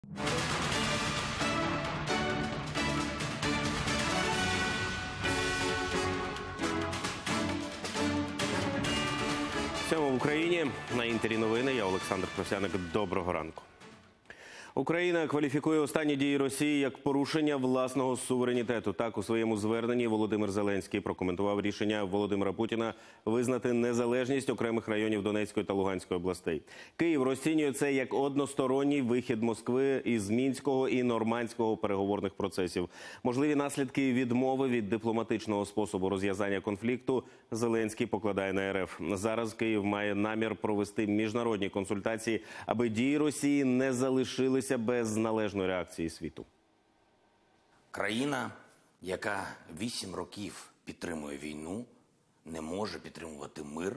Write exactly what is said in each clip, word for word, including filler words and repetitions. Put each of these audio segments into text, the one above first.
В Україні на Інтері новини. Я Олександр Просяник. Доброго ранку. Україна кваліфікує останні дії Росії як порушення власного суверенітету. Так, у своєму зверненні Володимир Зеленський прокоментував рішення Володимира Путіна визнати незалежність окремих районів Донецької та Луганської областей. Київ розцінює це як односторонній вихід Москви із Мінського і Нормандського переговорних процесів. Можливі наслідки відмови від дипломатичного способу розв'язання конфлікту Зеленський покладає на РФ. Зараз Київ має намір провести міжнародні консультації, аби дії Росії не залишили без належної реакції світу. Країна, яка вісім років підтримує війну, не може підтримувати мир,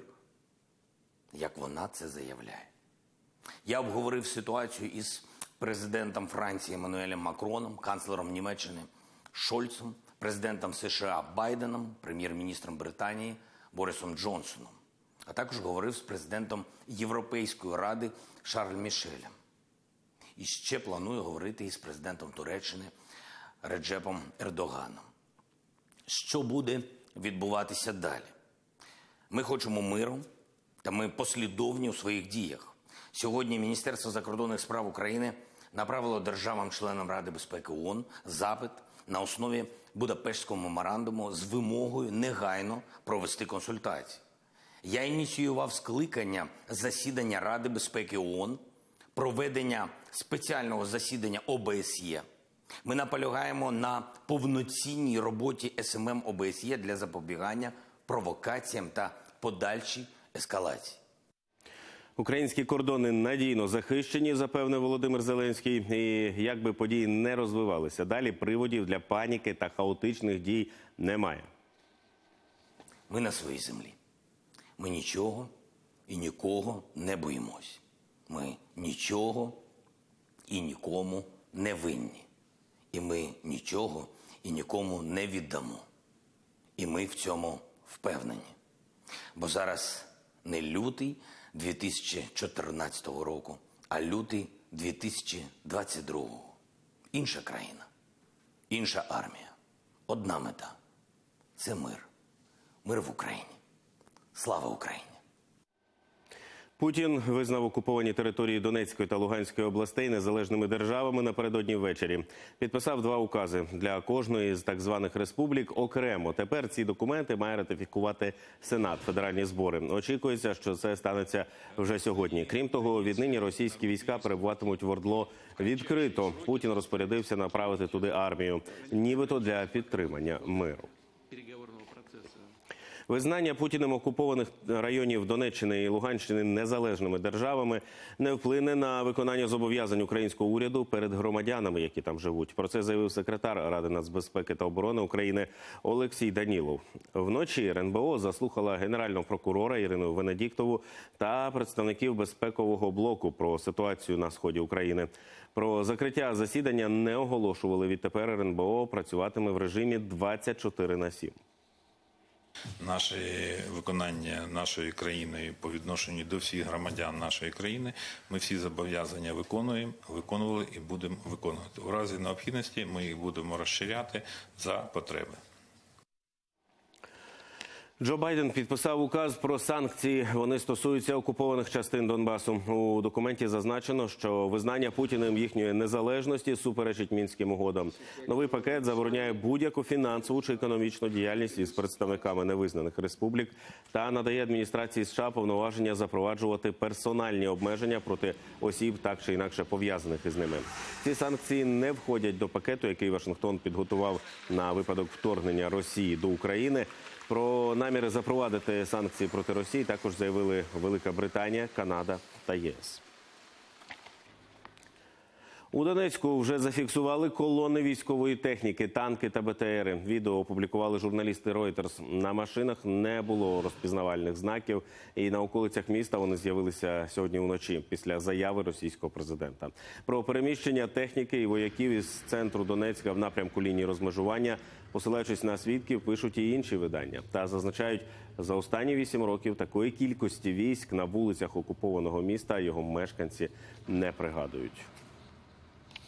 як вона це заявляє. Я обговорив ситуацію із президентом Франції Еммануелем Макроном, канцлером Німеччини Шольцем, президентом США Байденом, прем'єр-міністром Британії Борисом Джонсоном. А також говорив з президентом Європейської ради Шарлем Мішелем. І ще планую говорити із президентом Туреччини Реджепом Ердоганом. Що буде відбуватися далі? Ми хочемо миру, та ми послідовні у своїх діях. Сьогодні Міністерство закордонних справ України направило державам-членам Ради безпеки ООН запит на основі Будапештського меморандуму з вимогою негайно провести консультації. Я ініціював скликання засідання Ради безпеки ООН, проведення спеціального засідання О Б С Є. Ми наполягаємо на повноцінній роботі С М М О Б С Є для запобігання провокаціям та подальшій ескалації. Українські кордони надійно захищені, запевнив Володимир Зеленський. І як би події не розвивалися далі, приводів для паніки та хаотичних дій немає. Ми на своїй землі. Ми нічого і нікого не боїмось. Ми нічого і нікому не винні. І ми нічого і нікому не віддамо. І ми в цьому впевнені. Бо зараз не лютий дві тисячі чотирнадцятого року, а лютий дві тисячі двадцять другого. Інша країна, інша армія, одна мета – це мир. Мир в Україні. Слава Україні! Путін визнав окуповані території Донецької та Луганської областей незалежними державами напередодні ввечері. Підписав два укази для кожної з так званих республік окремо. Тепер ці документи має ратифікувати Сенат, федеральні збори. Очікується, що це станеться вже сьогодні. Крім того, віднині російські війська перебуватимуть в ОРДЛО відкрито. Путін розпорядився направити туди армію, нібито для підтримання миру. Визнання Путіним окупованих районів Донеччини і Луганщини незалежними державами не вплине на виконання зобов'язань українського уряду перед громадянами, які там живуть. Про це заявив секретар Ради нацбезпеки та оборони України Олексій Данілов. Вночі Р Н Б О заслухала генерального прокурора Ірину Венедіктову та представників безпекового блоку про ситуацію на сході України. Про закриття засідання не оголошували. Відтепер Р Н Б О працюватиме в режимі двадцять чотири на сім. Наше виконання нашої країни по відношенню до всіх громадян нашої країни, ми всі зобов'язання виконуємо, виконували і будемо виконувати. У разі необхідності ми їх будемо розширяти за потреби. Джо Байден підписав указ про санкції. Вони стосуються окупованих частин Донбасу. У документі зазначено, що визнання Путіним їхньої незалежності суперечить Мінським угодам. Новий пакет забороняє будь-яку фінансову чи економічну діяльність із представниками невизнаних республік та надає адміністрації США повноваження запроваджувати персональні обмеження проти осіб, так чи інакше пов'язаних із ними. Ці санкції не входять до пакету, який Вашингтон підготував на випадок вторгнення Росії до України. Про наміри запровадити санкції проти Росії також заявили Велика Британія, Канада та Є С. У Донецьку вже зафіксували колони військової техніки, танки та Б Т Ери. Відео опублікували журналісти Reuters. На машинах не було розпізнавальних знаків, і на околицях міста вони з'явилися сьогодні вночі після заяви російського президента. Про переміщення техніки і вояків із центру Донецька в напрямку лінії розмежування, посилаючись на свідків, пишуть і інші видання. Та зазначають, за останні вісім років такої кількості військ на вулицях окупованого міста його мешканці не пригадують.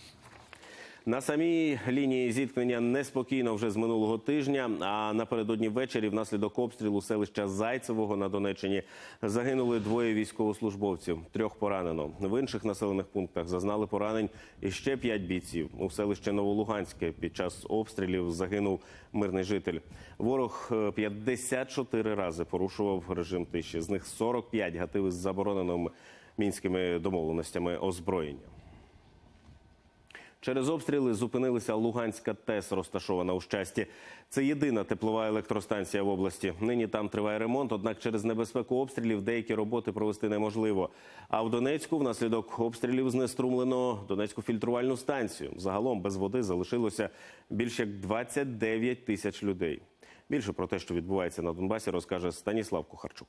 На самій лінії зіткнення неспокійно вже з минулого тижня, а напередодні ввечері внаслідок обстрілу селища Зайцевого на Донеччині загинули двоє військовослужбовців, трьох поранено. В інших населених пунктах зазнали поранень іще п'ять бійців. У селищі Новолуганське під час обстрілів загинув мирний житель. Ворог п'ятдесят чотири рази порушував режим тиші, з них сорок п'ять гатив із забороненими мінськими домовленостями озброєння. Через обстріли зупинилася Луганська ТЕС, розташована у Щасті. Це єдина теплова електростанція в області. Нині там триває ремонт, однак через небезпеку обстрілів деякі роботи провести неможливо. А в Донецьку внаслідок обстрілів знеструмлено Донецьку фільтрувальну станцію. Загалом без води залишилося більш як двадцять дев'ять тисяч людей. Більше про те, що відбувається на Донбасі, розкаже Станіслав Кухарчук.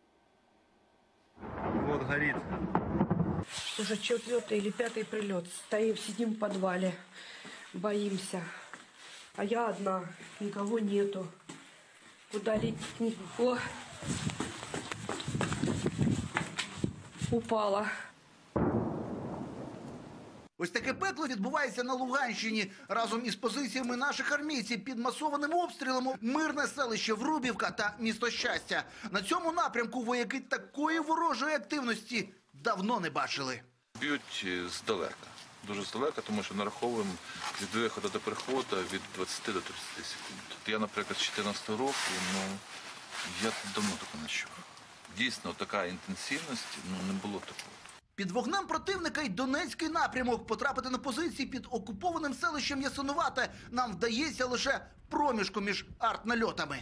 Вот горит. Уже четвертый или пятый прилет. Стоим, сидим в подвале, боимся. А я одна, никого нету. Куда лететь никого. Упала. Ось таке пекло відбувається на Луганщині. Разом із позиціями наших армійців під масованим обстрілом мирне селище Врубівка та місто Щастя. На цьому напрямку вояки такої ворожої активності давно не бачили. Б'ють здалека, дуже здалека, тому що нараховуємо від виходу до приходу від двадцяти до тридцяти секунд. Я, наприклад, з чотирнадцятого року, ну, я давно такого не чув. Дійсно, така інтенсивність, ну, не було такого. Під вогнем противника й Донецький напрямок. Потрапити на позиції під окупованим селищем Ясинувате нам вдається лише проміжку між артнальотами.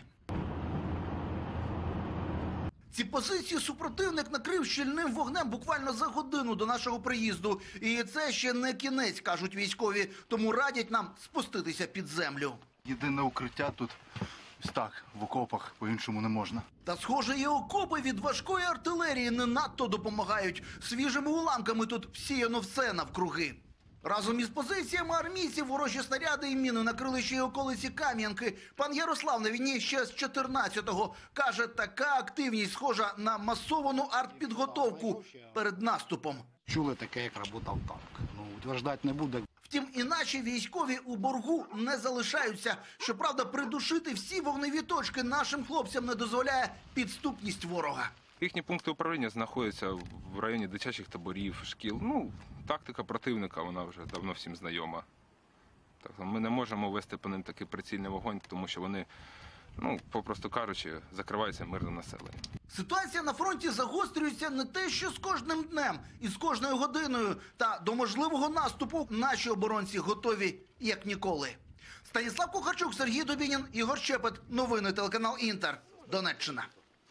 Ці позиції супротивник накрив щільним вогнем буквально за годину до нашого приїзду. І це ще не кінець, кажуть військові, тому радять нам спуститися під землю. Єдине укриття тут ось так, в окопах, по-іншому не можна. Та, схоже, і окопи від важкої артилерії не надто допомагають. Свіжими уламками тут всіяно все навкруги. Разом із позиціями армійців ворожі снаряди і міни накрили ще й околиці Кам'янки. Пан Ярослав на війні ще з чотирнадцятого. Каже, така активність схожа на масовану артпідготовку перед наступом. Чули таке, як працював танк. Ну, утверждати не буде. Втім, і наші військові у боргу не залишаються. Щоправда, придушити всі вогневі точки нашим хлопцям не дозволяє підступність ворога. Їхні пункти управління знаходяться в районі дитячих таборів, шкіл. Ну, тактика противника, вона вже давно всім знайома. Так, ми не можемо вести по ним такий прицільний вогонь, тому що вони, ну, попросту кажучи, закриваються мирне населення. Ситуація на фронті загострюється не те, що з кожним днем і з кожною годиною. Та до можливого наступу наші оборонці готові як ніколи. Станіслав Кухарчук, Сергій Дубінін, Ігор Щепет. Новини телеканал Інтер. Донеччина.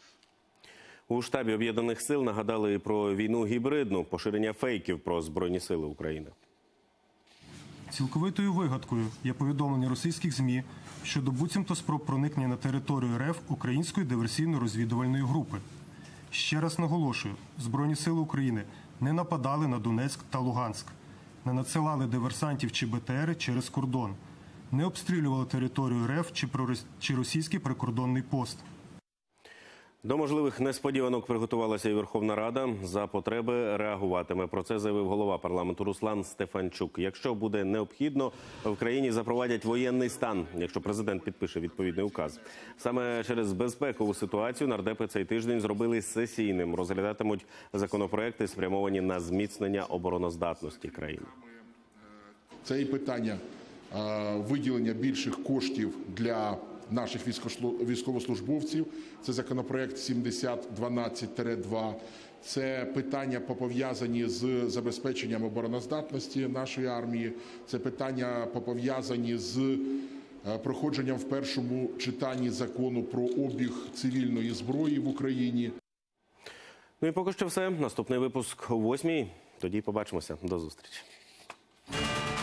У штабі Об'єднаних сил нагадали про війну гібридну, поширення фейків про Збройні сили України. Цілковитою вигадкою є повідомлення російських ЗМІ щодо буцімто спроб проникнення на територію РФ української диверсійно-розвідувальної групи. Ще раз наголошую, Збройні сили України не нападали на Донецьк та Луганськ, не надсилали диверсантів чи БТРи через кордон, не обстрілювали територію РФ чи російський прикордонний пост. До можливих несподіванок приготувалася і Верховна Рада. За потреби реагуватиме. Про це заявив голова парламенту Руслан Стефанчук. Якщо буде необхідно, в країні запровадять воєнний стан, якщо президент підпише відповідний указ. Саме через безпекову ситуацію нардепи цей тиждень зробили сесійним. Розглядатимуть законопроекти, спрямовані на зміцнення обороноздатності країни. Це і питання виділення більших коштів для наших військовослужбовців. Це законопроект сімдесят дванадцять два. Це питання пов'язані з забезпеченням обороноздатності нашої армії. Це питання пов'язані з проходженням в першому читанні закону про обіг цивільної зброї в Україні. Ну і поки що все. Наступний випуск о восьмій. Тоді побачимося. До зустрічі.